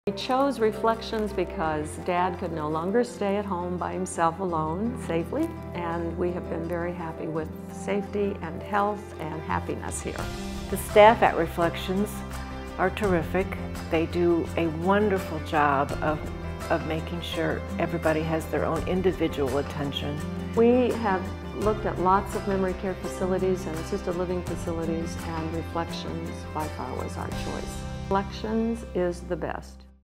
We chose Reflections because Dad could no longer stay at home by himself alone safely, and we have been very happy with safety and health and happiness here. The staff at Reflections are terrific. They do a wonderful job of making sure everybody has their own individual attention. We have looked at lots of memory care facilities and assisted living facilities, and Reflections by far was our choice. Reflections is the best.